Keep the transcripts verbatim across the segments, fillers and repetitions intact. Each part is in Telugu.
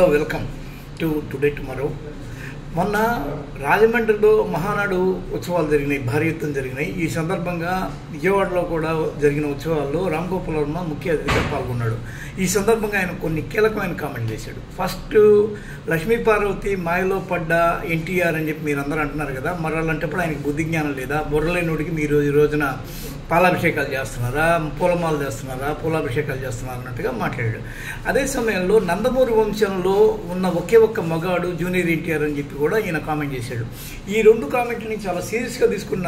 Hello welcome to Today Tomorrow. మొన్న రాజమండ్రిలో మహానాడు ఉత్సవాలు జరిగినాయి, భారీ ఎత్తున జరిగినాయి. ఈ సందర్భంగా విజయవాడలో కూడా జరిగిన ఉత్సవాల్లో రామ్ గోపాల్ వర్మ ముఖ్య అతిథిగా పాల్గొన్నాడు. ఈ సందర్భంగా ఆయన కొన్ని కీలకమైన కామెంట్ చేశాడు. ఫస్ట్, లక్ష్మీ పార్వతి మాయలో పడ్డ ఎన్టీఆర్ అని చెప్పి మీరు అందరూ అంటున్నారు కదా, మరి అలాంటప్పుడు ఆయనకి బుద్ధి జ్ఞానం లేదా? బుర్రలేనుడికి మీరు ఈ రోజున పాలాభిషేకాలు చేస్తున్నారా, పూలమాలు చేస్తున్నారా, పూలాభిషేకాలు చేస్తున్నారా అన్నట్టుగా మాట్లాడాడు. అదే సమయంలో నందమూరి వంశంలో ఉన్న ఒకే ఒక్క మగాడు జూనియర్ ఎన్టీఆర్ అని చెప్పి కూడా ఈయన కామెంట్ చేశాడు. ఈ రెండు కామెంట్ని చాలా సీరియస్గా తీసుకున్న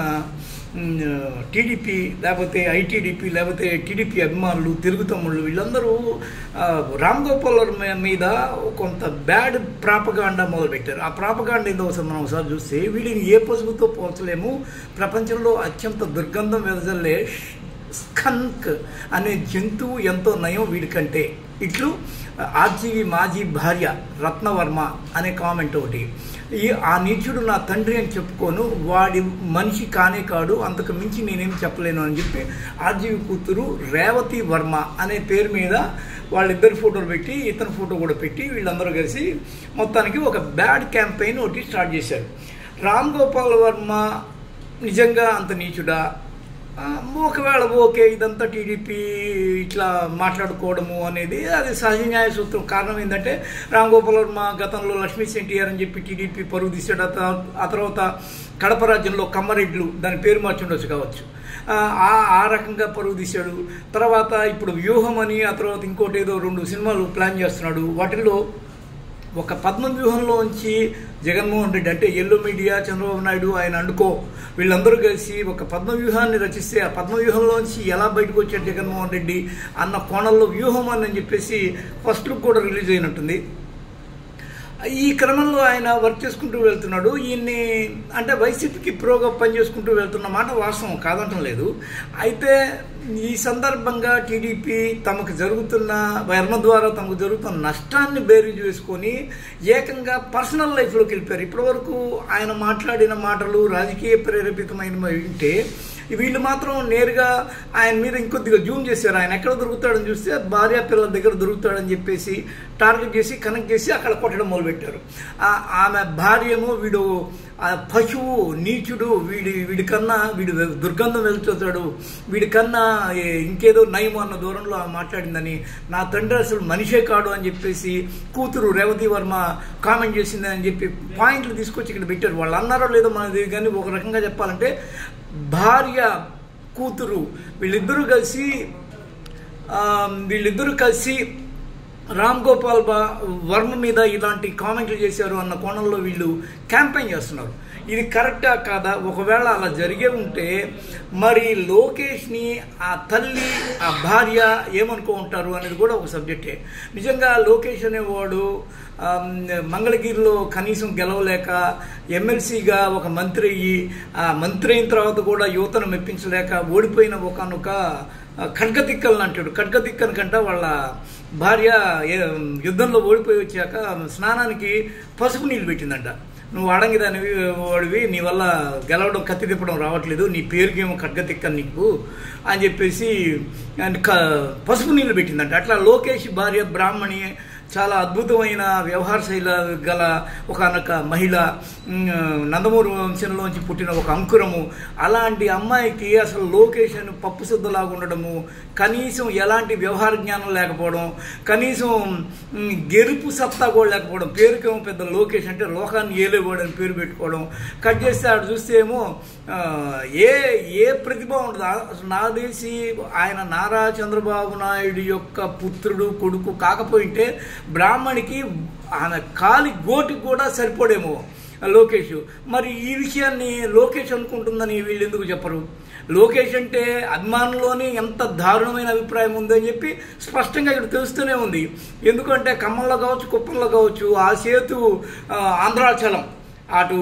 టీడీపీ లేకపోతే ఐటీడీపీ లేకపోతే టీడీపీ అభిమానులు, తిరుగుతమ్ముళ్ళు వీళ్ళందరూ రామ్ గోపాల్ వర్మ మీద కొంత బ్యాడ్ ప్రాపగాండా మొదలుపెట్టారు. ఆ ప్రాపగాండా ఏదో ఒకసారి మనం ఒకసారి చూస్తే, వీడిని ఏ పసుపుతో పోల్చలేము, ప్రపంచంలో అత్యంత దుర్గంధం వెదజల్లే స్కంక్ అనే జంతువు ఎంతో నయం వీడికంటే, ఇట్లు ఆర్జీవి మాజీ భార్య రత్నవర్మ అనే కామెంట్ ఒకటి. ఈ ఆ నీచుడు నా తండ్రి అని చెప్పుకోను, వాడి మనిషి కానే కాడు, అంతకు మించి నేనేం చెప్పలేను అని చెప్పి ఆర్జీవి కూతురు రేవతి వర్మ అనే పేరు మీద వాళ్ళిద్దరు ఫోటోలు పెట్టి ఇతని ఫోటో కూడా పెట్టి వీళ్ళందరూ కలిసి మొత్తానికి ఒక బ్యాడ్ క్యాంపెయిన్ ఒకటి స్టార్ట్ చేశారు. రామ్ గోపాల్ వర్మ నిజంగా అంత నీచుడా? ఒకవేళ ఓకే, ఇదంతా టీడీపీ ఇట్లా మాట్లాడుకోవడము అనేది అది సహజ న్యాయ సూత్రం. కారణం ఏంటంటే, రామ్ గోపాల్ వర్మ గతంలో లక్ష్మీ ఎన్టీఆర్ అని చెప్పి టీడీపీ పరువు తీసాడు. ఆ తర్వాత కడప రాజ్యంలో కమ్మరెడ్లు, దాని పేరు మార్చి ఉండొచ్చు కావచ్చు, ఆ ఆ రకంగా పరువు తీశాడు. తర్వాత ఇప్పుడు వ్యూహం అని, ఆ తర్వాత ఇంకోటి ఏదో రెండు సినిమాలు ప్లాన్ చేస్తున్నాడు. వాటిల్లో ఒక పద్మ వ్యూహంలోంచి జగన్మోహన్ రెడ్డి అంటే ఎల్లో మీడియా, చంద్రబాబు నాయుడు, ఆయన అండుకో వీళ్ళందరూ కలిసి ఒక పద్మ వ్యూహాన్ని రచిస్తే, ఆ పద్మ వ్యూహంలోంచి ఎలా బయటకు వచ్చాడు జగన్మోహన్ రెడ్డి అన్న కోణంలో వ్యూహం అని చెప్పేసి ఫస్ట్ లుక్ కూడా రిలీజ్ అయినట్టుంది. ఈ క్రమంలో ఆయన వర్క్ చేసుకుంటూ వెళ్తున్నాడు. ఈయన్ని అంటే వైసీపీకి ప్రోగా పనిచేసుకుంటూ వెళ్తున్న మాట వాస్తవం, కాదంటం లేదు. అయితే ఈ సందర్భంగా టీడీపీ తమకు జరుగుతున్న వర్మ ద్వారా తమకు జరుగుతున్న నష్టాన్ని బేరీజు వేసుకొని ఏకంగా పర్సనల్ లైఫ్లోకి వెళ్ళిపోయారు. ఇప్పటివరకు ఆయన మాట్లాడిన మాటలు రాజకీయ ప్రేరేపితమైనవి ఉంటే, వీళ్ళు మాత్రం నేరుగా ఆయన మీద ఇంకొద్దిగా జూమ్ చేశారు. ఆయన ఎక్కడ దొరుకుతాడని చూస్తే భార్య పిల్లల దగ్గర దొరుకుతాడని చెప్పేసి టార్గెట్ చేసి కనెక్ట్ చేసి అక్కడ కొట్టడం మొదలుపెట్టారు. ఆమె భార్యము వీడు పశువు, నీచుడు, వీడి వీడికన్నా వీడు దుర్గంధం వెళ్తాడు, వీడికన్నా ఇంకేదో నయం అన్న దూరంలో మాట్లాడిందని, నా తండ్రి అసలు మనిషే కాడు అని చెప్పేసి కూతురు రేవతి వర్మ కామెంట్ చేసిందని అని చెప్పి పాయింట్లు తీసుకొచ్చి ఇక్కడ పెట్టారు. వాళ్ళు అన్నారో లేదో మనది, కానీ ఒక రకంగా చెప్పాలంటే భార్య కూతురు వీళ్ళిద్దరూ కలిసి వీళ్ళిద్దరూ కలిసి రామ్ గోపాల్ వర్మ మీద ఇలాంటి కామెంట్లు చేశారు అన్న కోణంలో వీళ్ళు క్యాంపెయిన్ చేస్తున్నారు. ఇది కరెక్టా కాదా? ఒకవేళ అలా జరిగే ఉంటే మరి లోకేష్ని ఆ తల్లి, ఆ భార్య ఏమనుకో ఉంటారు అనేది కూడా ఒక సబ్జెక్టే. నిజంగా లోకేష్ అనేవాడు మంగళగిరిలో కనీసం గెలవలేక ఎమ్మెల్సీగా ఒక మంత్రి అయ్యి, ఆ మంత్రి అయిన తర్వాత కూడా యువతను మెప్పించలేక ఓడిపోయిన ఒకనొక ఖడ్గతిక్కలను అంటాడు. ఖడ్గతిక్కని కంట వాళ్ళ భార్య యుద్ధంలో ఓడిపోయి వచ్చాక స్నానానికి పసుపు నీళ్ళు పెట్టిందంట. నువ్వు అడంగి దానివి వాడివి, నీ వల్ల గెలవడం కత్తి తిప్పడం రావట్లేదు, నీ పేరుకేమో ఖడ్గతిక్క నీకు అని చెప్పేసి పసుపు నీళ్ళు పెట్టిందంట. అట్లా లోకేష్ భార్య బ్రాహ్మణి, చాలా అద్భుతమైన వ్యవహార శైలి గల ఒకనొక మహిళ, నందమూరి వంశంలోంచి పుట్టిన ఒక అంకురము. అలాంటి అమ్మాయికి అసలు లోకేష్ అని పప్పు శుద్ధలాగా ఉండడము, కనీసం ఎలాంటి వ్యవహార జ్ఞానం లేకపోవడం, కనీసం గెలుపు సత్తా కూడా లేకపోవడం, పేరుకేమో పెద్ద లోకేష్ అంటే లోకాన్ని ఏలేవాడు అని పేరు పెట్టుకోవడం, కట్ చేస్తే ఆడు చూస్తే ఏమో ఏ ఏ ప్రతిభ ఉండదు. నా దేశీ ఆయన నారా చంద్రబాబు నాయుడు యొక్క పుత్రుడు, కొడుకు కాకపోయింటే బ్రాహ్మణికి ఆమె కాలి గోటికి కూడా సరిపోడేమో లోకేష్. మరి ఈ విషయాన్ని లోకేష్ అనుకుంటుందని వీళ్ళు ఎందుకు చెప్పరు? లోకేష్ అంటే అభిమానుల్లోనే ఎంత దారుణమైన అభిప్రాయం ఉందని చెప్పి స్పష్టంగా ఇక్కడ తెలుస్తూనే ఉంది. ఎందుకంటే ఖమ్మంలో కావచ్చు, కుప్పంలో కావచ్చు, ఆ సేతు ఆంధ్రాచలం అటు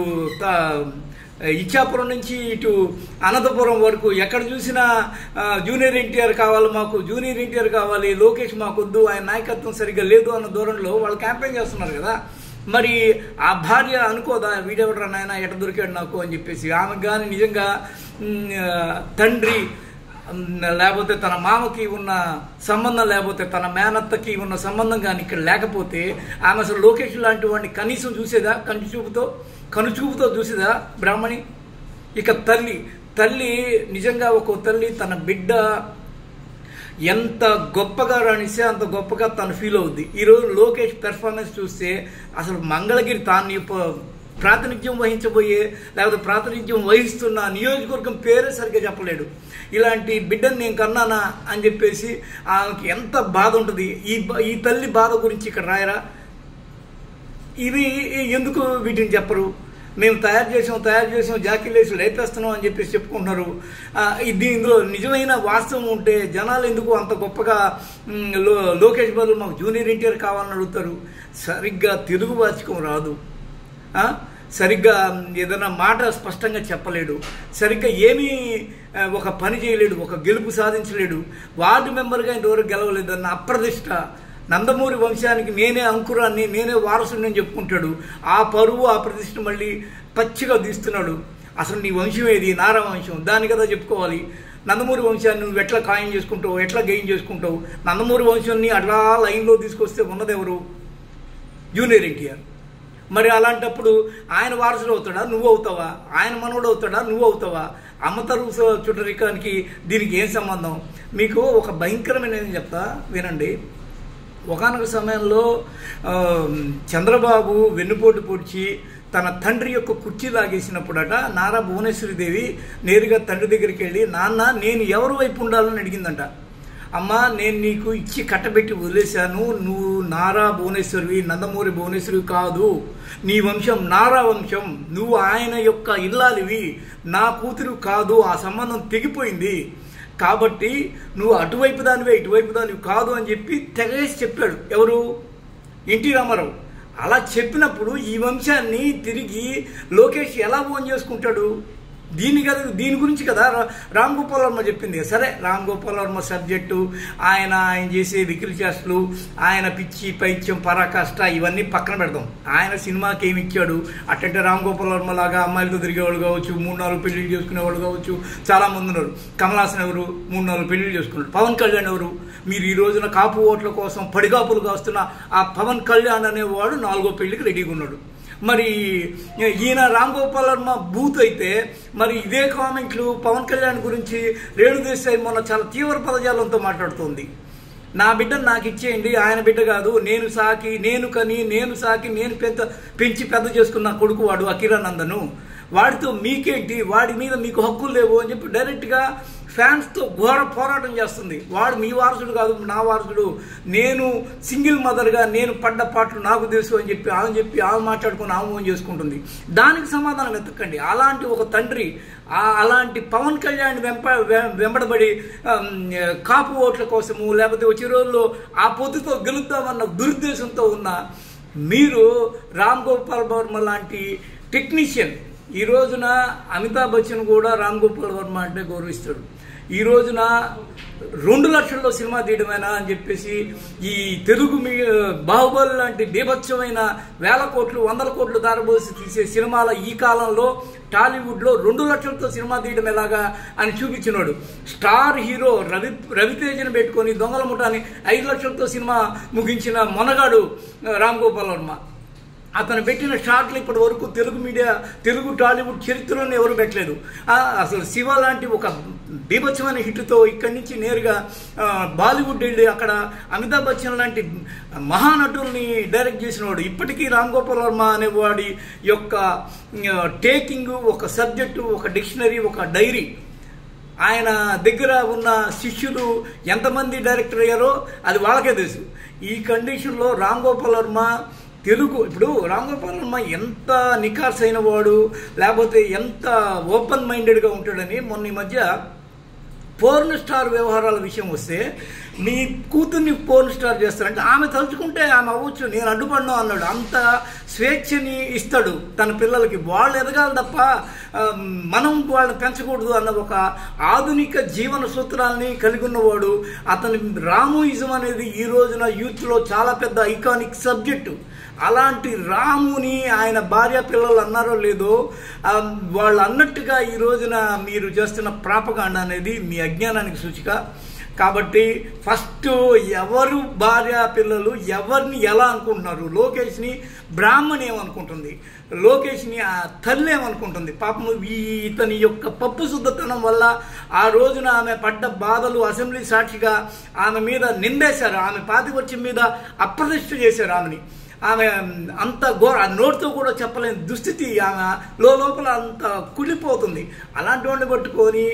ఇచ్చాపురం నుంచి ఇటు అనంతపురం వరకు ఎక్కడ చూసినా జూనియర్ ఎన్టీఆర్ కావాలి, మాకు జూనియర్ ఎన్టీఆర్ కావాలి, లోకేష్ మాకొద్దు, ఆయన నాయకత్వం సరిగ్గా లేదు అన్న దూరంలో వాళ్ళు క్యాంపెయిన్ చేస్తున్నారు కదా. మరి ఆ భార్య అనుకోదా, వీడెవడరా నాయన ఎట దొరికాడు నాకు అని చెప్పేసి? ఆమెకు కానీ నిజంగా తండ్రి లేకపోతే తన మామకి ఉన్న సంబంధం, లేకపోతే తన మేనత్తకి ఉన్న సంబంధం కానీ ఇక్కడ లేకపోతే ఆమె అసలు లోకేష్ లాంటి వాడిని కనీసం చూసేదా? కను చూపుతో కను చూపుతో చూసేదా బ్రాహ్మణి? ఇక తల్లి తల్లి నిజంగా ఒక తల్లి తన బిడ్డ ఎంత గొప్పగా రాణిస్తే అంత గొప్పగా తను ఫీల్ అవుద్ది. ఈరోజు లోకేష్ పెర్ఫార్మెన్స్ చూస్తే అసలు మంగళగిరి తాను ప్రాతినిధ్యం వహించబోయే లేకపోతే ప్రాతినిధ్యం వహిస్తున్న నియోజకవర్గం పేరే సరిగ్గా చెప్పలేడు. ఇలాంటి బిడ్డను నేను కన్నానా అని చెప్పేసి ఆమెకి ఎంత బాధ ఉంటుంది. ఈ ఈ తల్లి బాధ గురించి ఇక్కడ రాయరా? ఇవి ఎందుకు వీటిని చెప్పరు? మేము తయారు చేసాం తయారు చేసాం జాకీలేసి లేపేస్తున్నాం అని చెప్పేసి చెప్పుకుంటున్నారు. ఇది ఇందులో నిజమైన వాస్తవం ఉంటే జనాలు ఎందుకు అంత గొప్పగా లో లోకేష్ బదులు మాకు జూనియర్ ఎన్టీఆర్ కావాలని అడుగుతారు? సరిగ్గా తెలుగు వాచకం రాదు, సరిగ్గా ఏదైనా మాట స్పష్టంగా చెప్పలేడు, సరిగ్గా ఏమీ ఒక పని చేయలేడు, ఒక గెలుపు సాధించలేడు, వార్డు మెంబర్గా ఇంతవరకు గెలవలేదన్న అప్రదిష్ట. నందమూరి వంశానికి నేనే అంకురాన్ని నేనే వారసుని అని చెప్పుకుంటాడు. ఆ పరువు ఆ ప్రతిష్ట మళ్ళీ పచ్చిగా తీస్తున్నాడు. అసలు నీ వంశం ఏది? నారా వంశం, దాని కదా చెప్పుకోవాలి. నందమూరి వంశాన్ని నువ్వు ఎట్లా ఖాయం చేసుకుంటావు, ఎట్లా గెయిన్ చేసుకుంటావు? నందమూరి వంశాన్ని అట్లా లైన్లో తీసుకొస్తే ఉన్నదెవరు? జూనియర్ ఎన్టీఆర్. మరి అలాంటప్పుడు ఆయన వారసుడు అవుతాడా? నువ్వు అవుతావా? ఆయన మనవడు అవుతాడా? నువ్వు అవుతావా? అమ్మతరు చుట్టరికానికి దీనికి ఏం సంబంధం? మీకు ఒక భయంకరమైన చెప్తా వినండి. ఒకానొక సమయంలో చంద్రబాబు వెన్నుపోటు పొడిచి తన తండ్రి యొక్క కుర్చీ లాగేసినప్పుడట నారా భువనేశ్వరిదేవి నేరుగా తండ్రి దగ్గరికి వెళ్ళి, నాన్న నేను ఎవరి వైపు ఉండాలని అడిగిందంట. అమ్మా నేను నీకు ఇచ్చి కట్టబెట్టి వదిలేశాను, నువ్వు నారా భువనేశ్వరివి, నందమూరి భువనేశ్వరివి కాదు, నీ వంశం నారా వంశం, నువ్వు ఆయన యొక్క ఇల్లాలివి, నా కూతురు కాదు, ఆ సంబంధం తెగిపోయింది, కాబట్టి నువ్వు అటువైపు దానివే ఇటువైపు దానివి కాదు అని చెప్పి తెగేసి చెప్పాడు. ఎవరు? ఎన్టీ రామారావు. అలా చెప్పినప్పుడు ఈ వంశాన్ని తిరిగి లోకేష్ ఎలా ఓన్ చేసుకుంటాడు? దీని కదా దీని గురించి కదా రామ్ గోపాల్ వర్మ చెప్పింది. సరే, రామ్ గోపాల్ వర్మ సబ్జెక్టు, ఆయన ఆయన చేసే వికిలి చేష్టలు, ఆయన పిచ్చి పైత్యం పరాకాష్ట ఇవన్నీ పక్కన పెడదాం. ఆయన సినిమాకి ఏమి ఇచ్చాడు? అట్టంటే రామ్ గోపాల్ వర్మ లాగా అమ్మాయిలతో తిరిగేవాళ్ళు కావచ్చు, మూడు నాలుగు పెళ్లిళ్ళు చేసుకునేవాళ్ళు కావచ్చు, చాలామంది ఉన్నారు. కమల్ హాసన్ ఎవరు? మూడు నాలుగు పెళ్లిళ్ళు చేసుకున్నాడు. పవన్ కళ్యాణ్ ఎవరు? మీరు ఈ రోజున కాపు ఓట్ల కోసం పడిగాపులుగా వస్తున్న ఆ పవన్ కళ్యాణ్ అనేవాడు నాలుగో పెళ్లికి రెడీగా ఉన్నాడు. మరి ఈయన రామ్ గోపాల్ వర్మ బూత్ అయితే మరి ఇదే కామెంట్లు పవన్ కళ్యాణ్ గురించి రేణుదేశాయి మొన్న చాలా తీవ్ర పదజాలంతో మాట్లాడుతోంది. నా బిడ్డను నాకు ఇచ్చేయండి, ఆయన బిడ్డ కాదు, నేను సాకి నేను కని నేను సాకి నేను పెద్ద పెంచి పెద్ద చేసుకున్న కొడుకు వాడు అఖిరానందను, వాడితో మీకేంటి, వాడి మీద మీకు హక్కులు లేవు అని చెప్పి డైరెక్ట్గా ఫ్యాన్స్తో ఘోర పోరాటం చేస్తుంది. వాడు మీ వారసుడు కాదు, నా వారసుడు, నేను సింగిల్ మదర్గా నేను పడ్డ పాటలు నాకు తెలుసు అని చెప్పి ఆమె చెప్పి ఆమె మాట్లాడుకుని ఆమె చేసుకుంటుంది. దానికి సమాధానం వెతకండి. అలాంటి ఒక తండ్రి అలాంటి పవన్ కళ్యాణ్ వెంప వెంబడబడి కాపు ఓట్ల కోసము లేకపోతే వచ్చే రోజుల్లో ఆ పొద్దుతో గెలుద్దామన్న దురుద్దేశంతో ఉన్న మీరు రామ్ గోపాల్ వర్మ లాంటి టెక్నీషియన్, ఈ రోజున అమితాబ్ బచ్చన్ కూడా రామ్ గోపాల్ వర్మ అంటే గౌరవిస్తాడు. ఈ రోజున రెండు లక్షల్లో సినిమా తీయడమేనా అని చెప్పేసి ఈ తెలుగు మీ బాహుబలి లాంటి బీభత్సమైన వేల కోట్లు వందల కోట్లు దారబోసి తీసే సినిమాల ఈ కాలంలో టాలీవుడ్లో రెండు లక్షలతో సినిమా తీయడం ఎలాగా అని చూపించినాడు. స్టార్ హీరో రవి రవితేజను పెట్టుకొని దొంగల ముఠాని ఐదు లక్షలతో సినిమా ముగించిన మొనగాడు రామ్ గోపాల్ వర్మ. అతను పెట్టిన షాట్లు ఇప్పటి వరకు తెలుగు మీడియా తెలుగు టాలీవుడ్ చరిత్రలోనే ఎవరు పెట్టలేదు. అసలు శివ లాంటి ఒక బీభత్సమైన హిట్తో ఇక్కడి నుంచి నేరుగా బాలీవుడ్ వెళ్ళి అక్కడ అమితాబ్ బచ్చన్ లాంటి మహానటుల్ని డైరెక్ట్ చేసినవాడు. ఇప్పటికీ రామ్ గోపాల్ వర్మ అనేవాడి యొక్క టేకింగ్, ఒక సబ్జెక్టు, ఒక డిక్షనరీ, ఒక డైరీ, ఆయన దగ్గర ఉన్న శిష్యులు ఎంతమంది డైరెక్టర్ అయ్యారో అది వాళ్ళకే తెలుసు. ఈ కండిషన్లో రామ్ గోపాల్ వర్మ తెలుగు ఇప్పుడు రామ్ గోపాల్ వర్మ ఎంత నికార్స్ అయిన వాడు లేకపోతే ఎంత ఓపెన్ మైండెడ్గా ఉంటాడని మొన్న ఈ మధ్య పోర్న్ స్టార్ వ్యవహారాల విషయం వస్తే నీ కూతుర్ని పోర్న్ స్టార్ చేస్తారంటే ఆమె తలుచుకుంటే ఆమె అవ్వచ్చు, నేను అడ్డుపడినా అన్నాడు. అంత స్వేచ్ఛని ఇస్తాడు తన పిల్లలకి. వాళ్ళు ఎదగాలి తప్ప మనం వాళ్ళని పెంచకూడదు అన్న ఒక ఆధునిక జీవన సూత్రాన్ని కలిగి ఉన్నవాడు. అతని రాముయిజం అనేది ఈ రోజున యూత్లో చాలా పెద్ద ఐకానిక్ సబ్జెక్టు. అలాంటి రాముని ఆయన భార్య పిల్లలు అన్నారో లేదో వాళ్ళు అన్నట్టుగా ఈ రోజున మీరు చేస్తున్న ప్రాపగాండ అనేది మీ అజ్ఞానానికి సూచిక. కాబట్టి ఫస్ట్ ఎవరు భార్య పిల్లలు ఎవరిని ఎలా అనుకుంటున్నారు? లోకేష్ని బ్రాహ్మణి ఏమనుకుంటుంది, లోకేష్ని ఆ తల్లి ఏమనుకుంటుంది? పాపం ఈ ఇతని యొక్క పప్పు శుద్ధతనం వల్ల ఆ రోజున ఆమె పడ్డ బాధలు అసెంబ్లీ సాక్షిగా ఆమె మీద నిందేశారు, ఆమె పాతిపత్యం మీద అప్రతిష్ఠ చేశారు ఆమెని. ఆమె అంత ఘోర నోటితో కూడా చెప్పలేని దుస్థితి, ఆమె లోపల అంత కుళ్ళిపోతుంది. అలాంటి వాడిని పట్టుకొని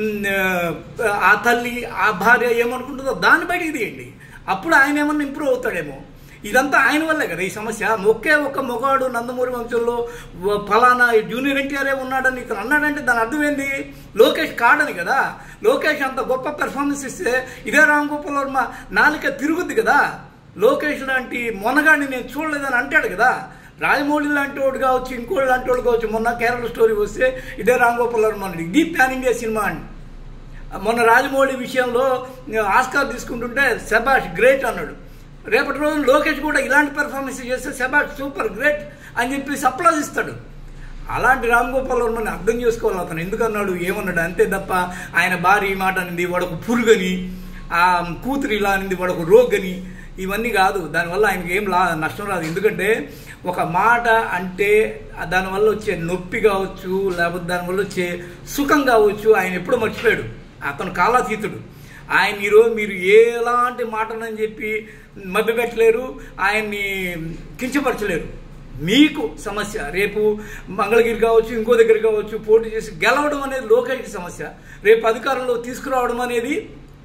ఆ తల్లి ఆ భార్య ఏమనుకుంటుందో దాన్ని బయటికి తీయండి, అప్పుడు ఆయన ఏమన్నా ఇంప్రూవ్ అవుతాడేమో. ఇదంతా ఆయన వల్లే కదా ఈ సమస్య. ఒకే ఒక మొగాడు నందమూరి వంశంలో ఫలానా జూనియర్ ఎన్టీఆర్ ఉన్నాడని ఇతను అన్నాడంటే దాని అర్థం ఏంది? లోకేష్ కాడని కదా. లోకేష్ అంత గొప్ప పెర్ఫార్మెన్స్ ఇస్తే ఇదే రామ్ గోపాల్ వర్మ నాలుక తిరుగుద్ది కదా. లోకేష్ లాంటి మొనగాడిని నేను చూడలేదని అంటాడు కదా. రాజమౌళి లాంటి వాడు కావచ్చు, ఇంకోటి లాంటి వాడు కావచ్చు. మొన్న కేరళ స్టోరీ వస్తే ఇదే రామ్ గోపాల్ వర్మ అన్నాడు, ఇది ప్యాన్ ఇండియా సినిమా అని. మొన్న రాజమౌళి విషయంలో ఆస్కార్ తీసుకుంటుంటే శబాష్ గ్రేట్ అన్నాడు. రేపటి రోజు లోకేష్ కూడా ఇలాంటి పెర్ఫార్మెన్స్ చేస్తే శబాష్ సూపర్ గ్రేట్ అని చెప్పి అప్లాజ్ ఇస్తాడు. అలాంటి రామ్ గోపాల్ వర్మని అర్థం చేసుకోవాలి అతను ఎందుకన్నాడు ఏమన్నాడు అంతే తప్ప ఆయన భార్య ఈ మాట అనింది వాడొక పురుగని, ఆ కూతురు ఇలా అనింది వాడొక రోగని, ఇవన్నీ కాదు. దానివల్ల ఆయనకి ఏం లా నష్టం రాదు. ఎందుకంటే ఒక మాట అంటే దానివల్ల వచ్చే నొప్పి కావచ్చు, లేకపోతే దానివల్ల వచ్చే సుఖం కావచ్చు, ఆయన ఎప్పుడూ మర్చిపోయాడు. అతను కాలాతీతుడు. ఆయన ఈరోజు మీరు ఎలాంటి మాటనని చెప్పి మభ్యపెట్టలేరు, ఆయన్ని కించపరచలేరు. మీకు సమస్య రేపు మంగళగిరి కావచ్చు, ఇంకో దగ్గర కావచ్చు, పోటీ చేసి గెలవడం అనేది లోకేష్కి సమస్య. రేపు అధికారంలో తీసుకురావడం అనేది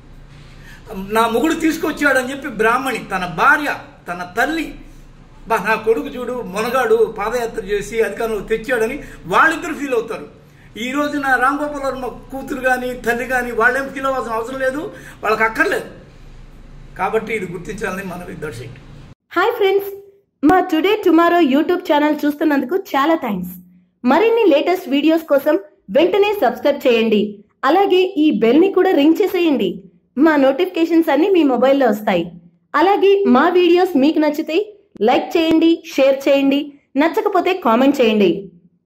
నా మొగుడు తీసుకొచ్చాడని చెప్పి బ్రాహ్మణి తన భార్య తన తల్లి బా నా కొడుకు చూడు మొనగాడు పాదయాత్ర చేసి అధికారంలో తెచ్చాడని వాళ్ళిద్దరు ఫీల్ అవుతారు. ఈ రోజున రామ్ గోపాల్ వర్మ కూతురు కానీ తల్లి కానీ వాళ్ళేం ఫీల్ అవ్వాల్సిన అవసరం లేదు, వాళ్ళకి అక్కర్లేదు. కాబట్టి ఇది గుర్తించాలని మనవి. That's it. హాయ్ ఫ్రెండ్స్, మా టుడే టుమారో యూట్యూబ్ ఛానల్ చూస్తున్నందుకు చాలా థ్యాంక్స్. మరిన్ని లేటెస్ట్ వీడియోస్ కోసం వెంటనే సబ్స్క్రైబ్ చేయండి. అలాగే ఈ బెల్ ని కూడా రింగ్ చేసేయండి. మా నోటిఫికేషన్స్ అన్ని మీ మొబైల్లో వస్తాయి. అలాగే మా వీడియోస్ మీకు నచ్చితే లైక్ చేయండి, షేర్ చేయండి, నచ్చకపోతే కామెంట్ చేయండి.